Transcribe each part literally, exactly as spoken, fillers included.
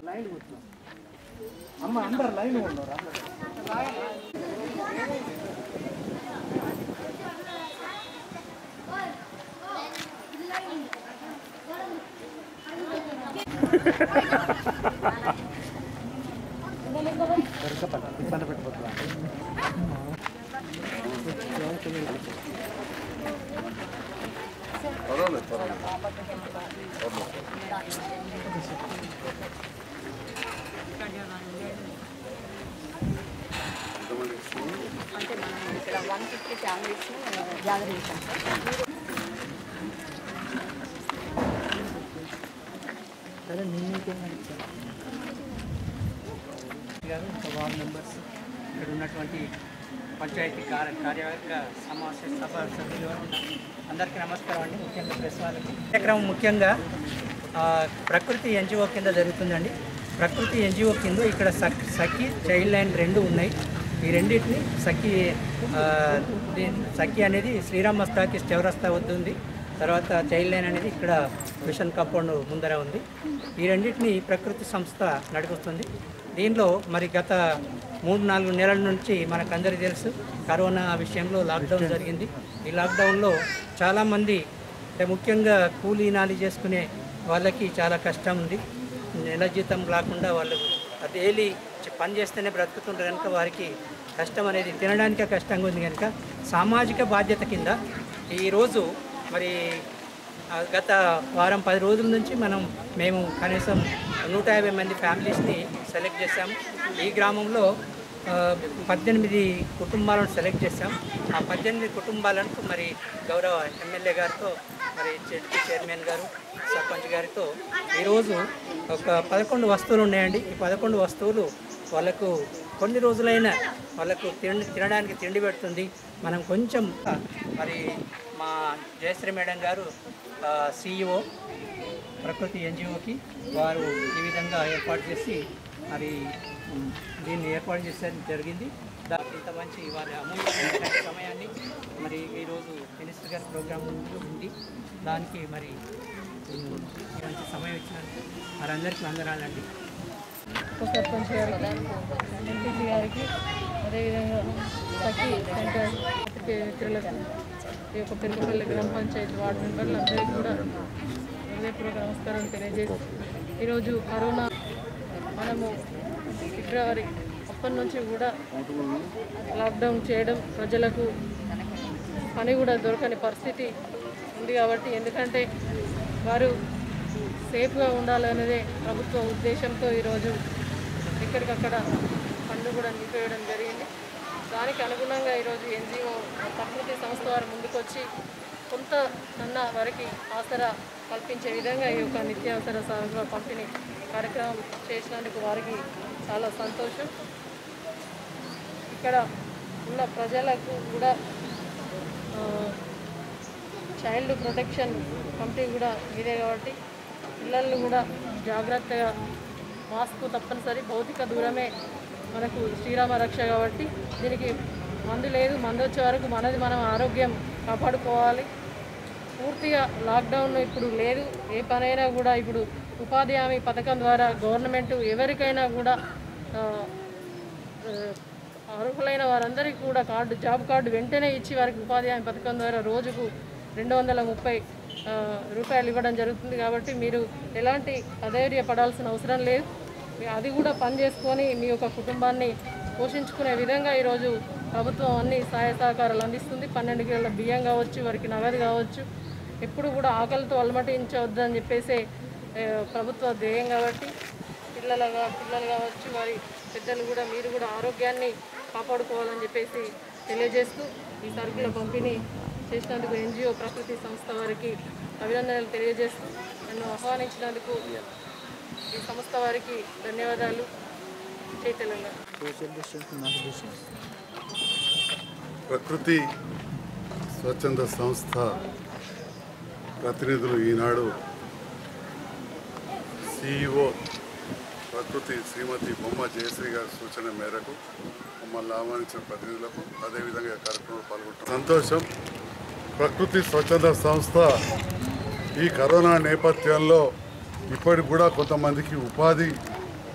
Line కూర్చో అమ్మ అందరు లైన్ ఉన్నారు ఇబ్బంది పెట్టిపోతున్నా అంటే మనం ఇక్కడ వన్ ఫిఫ్టీ ఫ్యామిలీస్ గ్యాదర్ చేశాం సరే నేనేకేమని గారు వార్డ్ మెంబర్స్ ఇక్కడ ఉన్నటువంటి పంచాయతీ కార్య కార్యవర్గ సమావేశ సభ సభ్యులు అందరికీ నమస్కారం అండి. ముఖ్యంగా ప్రెస్ వాళ్ళకి కార్యక్రమం ముఖ్యంగా ప్రకృతి ఎన్జిఓ కింద జరుగుతుందండి. ప్రకృతి ఎన్జిఓ కింద ఇక్కడ సక్ సఖి చైల్డ్ లైన్ రెండు ఉన్నాయి. ఈ రెండింటిని సఖి సఖి అనేది శ్రీరామ్ మస్తాకి చౌరస్తా వద్ద ఉంది. తర్వాత చైల్డ్ లైన్ అనేది ఇక్కడ మిషన్ కాంపౌండ్ ముందర ఉంది. ఈ రెండింటిని ప్రకృతి సంస్థ నడుపుతుంది. దీనిలో మరి గత మూడు నాలుగు నెలల నుంచి మనకు అందరికీ తెలుసు కరోనా విషయంలో లాక్డౌన్ జరిగింది. ఈ లాక్డౌన్లో చాలామంది ముఖ్యంగా కూలీ నాలి చేసుకునే వాళ్ళకి చాలా కష్టం ఉంది. నెల జీతం రాకుండా వాళ్ళు డైలీ పని చేస్తేనే బ్రతుకుతుంటారు కనుక వారికి కష్టం అనేది తినడానికే కష్టంగా ఉంది. కనుక సామాజిక బాధ్యత కింద ఈరోజు మరి గత వారం పది రోజుల నుంచి మనం మేము కనీసం నూట యాభై మంది ఫ్యామిలీస్ని సెలెక్ట్ చేశాము. ఈ గ్రామంలో పద్దెనిమిది కుటుంబాలను సెలెక్ట్ చేశాం. ఆ పద్దెనిమిది కుటుంబాలకు మరి గౌరవ ఎమ్మెల్యే గారితో మరి జడ్పీ చైర్మన్ గారు సర్పంచ్ గారితో ఈరోజు ఒక పదకొండు వస్తువులు ఉన్నాయండి. ఈ పదకొండు వస్తువులు వాళ్ళకు కొన్ని రోజులైనా వాళ్ళకు తిండి తినడానికి తిండి పెడుతుంది. మనం కొంచెం మరి మా జయశ్రీ మేడం గారు సిఇఓ ప్రకృతి ఎన్జిఓకి వారు ఈ విధంగా ఏర్పాటు చేసి మరి దీన్ని ఏర్పాటు చేసేది జరిగింది. దానికి ఇంత మంచి వారి అమూల్యమైన సమయాన్ని మరి ఈరోజు మినిస్టర్ గారి ప్రోగ్రాం ఉంది. దానికి మరి మంచి సమయం ఇచ్చినందుకు వారందరికీ వందనాలండి. సర్పంచ్ గారికి, ఎంపీసీ గారికి, అదేవిధంగా సఖి సెంటర్ మిత్రులకు, ఈ యొక్క పెరుగుపల్లి గ్రామ పంచాయతీ వార్డు మెంబర్లు అందరికీ కూడా హృదయపూర్వక నమస్కారం తెలియజేసి ఈరోజు కరోనా మనము ఫిబ్రవరి అప్పటి నుంచి కూడా లాక్డౌన్ చేయడం, ప్రజలకు పని కూడా దొరకని పరిస్థితి ఉంది కాబట్టి ఎందుకంటే వారు సేఫ్గా ఉండాలనేదే ప్రభుత్వ ఉద్దేశంతో ఈరోజు ఎక్కడికక్కడ పనులు కూడా నిలిపేయడం జరిగింది. దానికి అనుగుణంగా ఈరోజు ఎన్జిఓ ప్రకృతి సంస్థ వారు ముందుకొచ్చి కొంత అన్న వారికి ఆసరా కల్పించే విధంగా ఈ యొక్క నిత్యావసర సరుకుల పంపిణీ కార్యక్రమం చేసినందుకు వారికి చాలా సంతోషం. ఇక్కడ ఉన్న ప్రజలకు కూడా చైల్డ్ ప్రొటెక్షన్ కమిటీ కూడా ఇదే కాబట్టి పిల్లలను కూడా జాగ్రత్తగా మాస్క్ తప్పనిసరి, భౌతిక దూరమే మనకు శ్రీరామ రక్ష కాబట్టి దీనికి మందు లేదు. మందు వచ్చే వరకు మనది మనం ఆరోగ్యం కాపాడుకోవాలి. పూర్తిగా లాక్డౌన్ ఇప్పుడు లేదు. ఏ పనైనా కూడా ఇప్పుడు ఉపాధి హామీ పథకం ద్వారా గవర్నమెంట్ ఎవరికైనా కూడా అర్హులైన వారందరికీ కూడా కార్డు జాబ్ కార్డు వెంటనే ఇచ్చి వారికి ఉపాధి హామీ పథకం ద్వారా రోజుకు రెండు వందల ముప్పై రూపాయలు ఇవ్వడం జరుగుతుంది. కాబట్టి మీరు ఎలాంటి అధైర్యపడాల్సిన అవసరం లేదు. అది కూడా పని చేసుకొని మీ యొక్క కుటుంబాన్ని పోషించుకునే విధంగా ఈరోజు ప్రభుత్వం అన్ని సహాయ సహకారాలు అందిస్తుంది. పన్నెండు కిలోల బియ్యం కావచ్చు, వారికి నగదు కావచ్చు, ఎప్పుడు కూడా ఆకలితో అలమటించవద్దని చెప్పేసి ప్రభుత్వ ధ్యేయం కాబట్టి పిల్లలుగా పిల్లలు కావచ్చు, వారి పెద్దలు కూడా మీరు కూడా ఆరోగ్యాన్ని కాపాడుకోవాలని చెప్పేసి తెలియజేస్తూ ఈ సరుకుల పంపిణీ చేసినందుకు ఎన్జిఓ ప్రకృతి సంస్థ వారికి అభినందనలు తెలియజేస్తూ నన్ను ఆహ్వానించినందుకు ఈ సంస్థ వారికి ధన్యవాదాలు. జై తెలంగాణ. ప్రకృతి స్వచ్ఛంద సంస్థ ప్రతినిధులు ఈనాడు సిఇఓ ప్రకృతి శ్రీమతి బొమ్మ జయశ్రీ గారి సూచన మేరకు మమ్మల్ని ఆహ్వానించిన ప్రతినిధులకు అదేవిధంగా కార్యక్రమంలో పాల్గొంటాం. సంతోషం. ప్రకృతి స్వచ్ఛంద సంస్థ ఈ కరోనా నేపథ్యంలో ఇప్పటికి కూడా కొంతమందికి ఉపాధి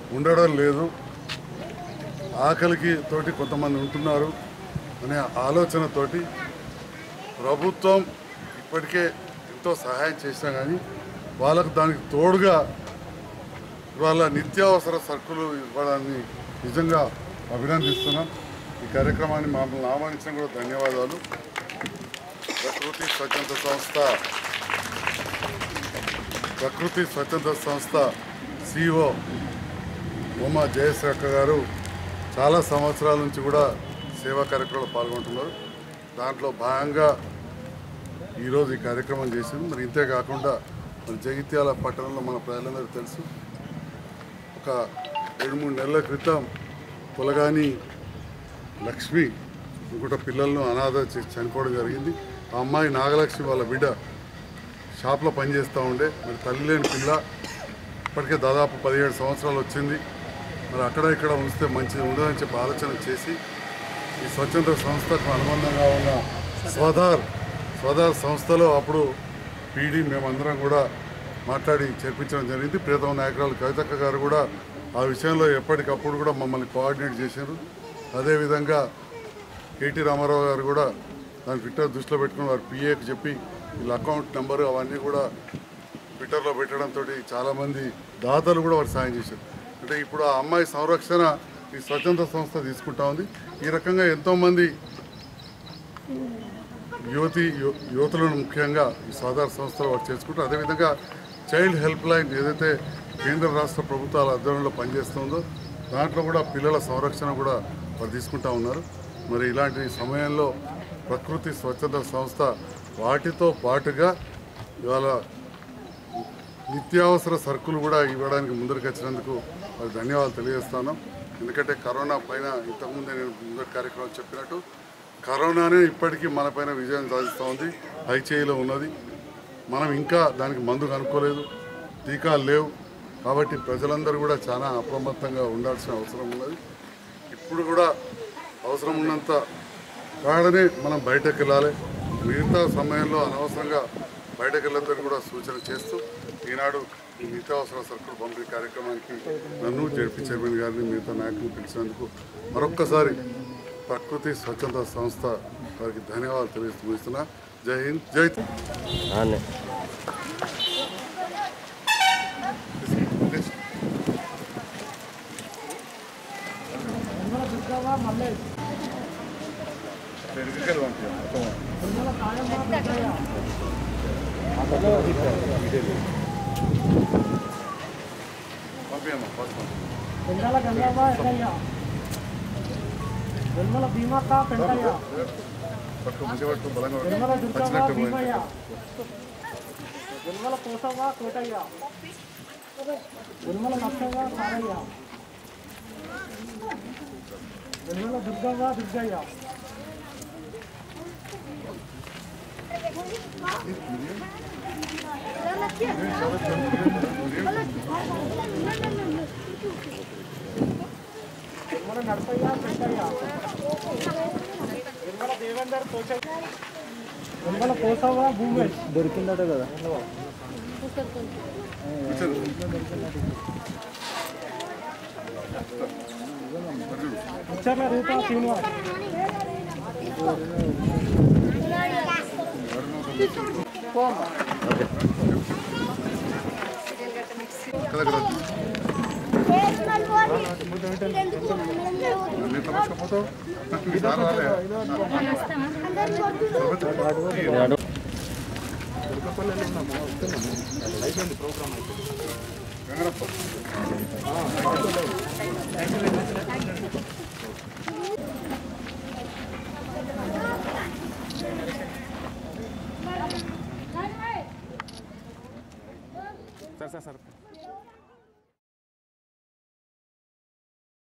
ఉండడం లేదు, ఆకలికి తోటి కొంతమంది ఉంటున్నారు అనే ఆలోచనతోటి ప్రభుత్వం ఇప్పటికే ఎంతో సహాయం చేసినా కానీ వాళ్ళకు దానికి తోడుగా ఇవాళ నిత్యావసర సరుకులు ఇవ్వడాన్ని నిజంగా అభినందిస్తున్నాం. ఈ కార్యక్రమాన్ని మమ్మల్ని ఆహ్వానించడం కూడా ధన్యవాదాలు. ప్రకృతి స్వచ్ఛంద సంస్థ ప్రకృతి స్వచ్ఛంద సంస్థ సిఇఓ బొమ్మ జయశ్రీ అక్క గారు చాలా సంవత్సరాల నుంచి కూడా సేవా కార్యక్రమంలో పాల్గొంటున్నారు. దాంట్లో భాగంగా ఈరోజు ఈ కార్యక్రమం చేసింది. మరి ఇంతే కాకుండా మరి జగిత్యాల పట్టణంలో మన ప్రజలందరికీ తెలుసు, ఒక రెండు మూడు నెలల క్రితం పొలగాని లక్ష్మి ఇంకొక పిల్లలను అనాథ చేసి చనిపోవడం జరిగింది. ఆ అమ్మాయి నాగలక్ష్మి వాళ్ళ బిడ్డ షాప్లో పనిచేస్తూ ఉండే, మరి తల్లి లేని పిల్ల ఇప్పటికే దాదాపు పదిహేడు సంవత్సరాలు వచ్చింది. మరి అక్కడ ఇక్కడ ఉంచితే మంచిది ఉండదని చెప్పి ఆలోచన చేసి ఈ స్వచ్ఛంద సంస్థకు అనుబంధంగా ఉన్న స్వధార్ స్వధార్ సంస్థలో అప్పుడు పీడీ మేమందరం కూడా మాట్లాడి చేర్పించడం జరిగింది. ప్రియతమ నాయకురాలు కవితక్క గారు కూడా ఆ విషయంలో ఎప్పటికప్పుడు కూడా మమ్మల్ని కోఆర్డినేట్ చేశారు. అదేవిధంగా కేటీ రామారావు గారు కూడా దాని ట్విట్టర్ దృష్టిలో పెట్టుకుని వారు పిఏకి చెప్పి వీళ్ళ అకౌంట్ నెంబరు అవన్నీ కూడా ట్విట్టర్లో పెట్టడంతో చాలామంది దాతలు కూడా వారు సాయం చేశారు. అంటే ఇప్పుడు ఆ అమ్మాయి సంరక్షణ ఈ స్వచ్ఛంద సంస్థ తీసుకుంటా ఉంది. ఈ రకంగా ఎంతోమంది యువతి యువతులను ముఖ్యంగా ఈ స్వధార్ సంస్థలో వారు చేసుకుంటారు. అదేవిధంగా చైల్డ్ హెల్ప్ లైన్ ఏదైతే కేంద్ర రాష్ట్ర ప్రభుత్వాల ఆధ్వర్యంలో పనిచేస్తుందో దాంట్లో కూడా పిల్లల సంరక్షణ కూడా వారు తీసుకుంటా ఉన్నారు. మరి ఇలాంటి సమయంలో ప్రకృతి స్వచ్ఛంద సంస్థ వాటితో పాటుగా ఇవాళ నిత్యావసర సరుకులు కూడా ఇవ్వడానికి ముందరికి వచ్చినందుకు మరి ధన్యవాదాలు తెలియజేస్తాను. ఎందుకంటే కరోనా పైన ఇంతకుముందే నేను ముందరి కార్యక్రమం చెప్పినట్టు కరోనానే ఇప్పటికీ మన పైన విజయం సాధిస్తూ ఉంది, హైచేయిలో ఉన్నది. మనం ఇంకా దానికి మందు కనుక్కోలేదు, టీకాలు లేవు. కాబట్టి ప్రజలందరూ కూడా చాలా అప్రమత్తంగా ఉండాల్సిన అవసరం ఉన్నది. ఇప్పుడు కూడా అవసరం ఉన్నంత కాడనే మనం బయటకు వెళ్ళాలి. మిగతా సమయంలో అనవసరంగా బయటకు వెళ్ళొద్దని కూడా సూచన చేస్తూ ఈనాడు ఈ నిత్యావసర సరుకులు పంపిణీ కార్యక్రమానికి నన్ను జడ్పీ చైర్మన్ గారిని మిగతా నాయకులు పిలిచినందుకు మరొక్కసారి ప్రకృతి స్వచ్ఛంద సంస్థ వారికి ధన్యవాదాలు తెలియజేస్తూ ముగిస్తున్నా. జై హింద్, జై వెంగళ గంగవ్వ ఎక్కయ్య వెంగళ భీమక్క పెంటయ్య వెంగళ దుర్గవ్వ భీమయ్య వెంగళ కోసవ్వ కోటయ్య వెంగళ లక్షవ్వ సారయ్య వెంగళ దుర్గవ్వ దుర్గయ్య వెంగళ నడపయ్య పెంటయ్య వెంగళ దేవేందర్ కోచయ్య వెంగళ కోసవ్వ భూమేష్ దొరికిందట కదా Mucharla Rupa Srinivas sir sir sir